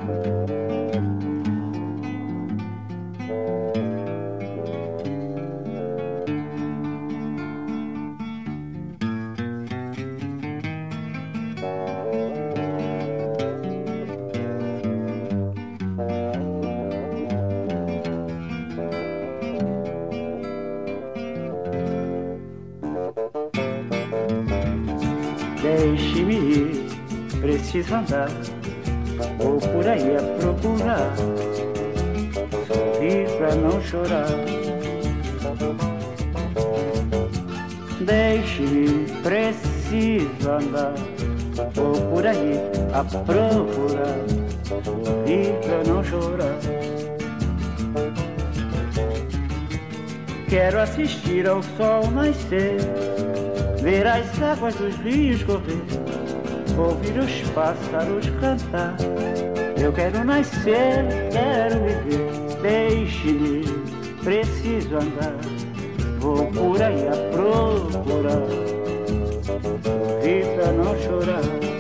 Deixe-me ir, preciso andar, vou por aí a procurar, sorrir pra não chorar. Deixe-me ir, preciso andar, vou por aí a procurar, sorrir pra não chorar. Quero assistir ao sol nascer, ver as águas dos rios correr, ouvir os pássaros cantar. Eu quero nascer, quero viver, deixe-me, preciso andar, vou por aí a procurar, sorrir pra não chorar.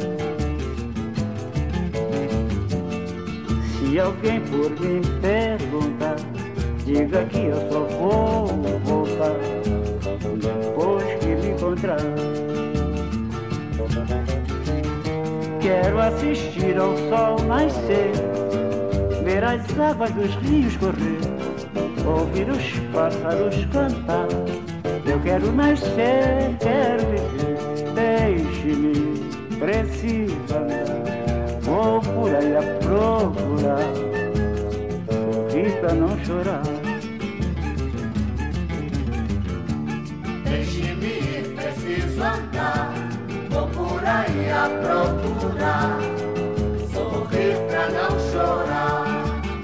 Se alguém por mim perguntar, diga que eu só vou voltar depois que me encontrar. Quero assistir ao sol nascer, ver as águas dos rios correr, ouvir os pássaros cantar. Eu quero nascer, quero viver, deixe-me, preciso andar, vou por aí a procurar, sorrir pra não chorar. Deixe-me ir, preciso andar, vou por aí a procurar, sorrir pra não chorar.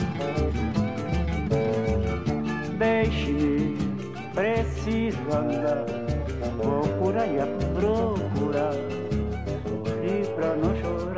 Deixe-me, preciso andar, vou por aí a procurar, sorrir pra não chorar.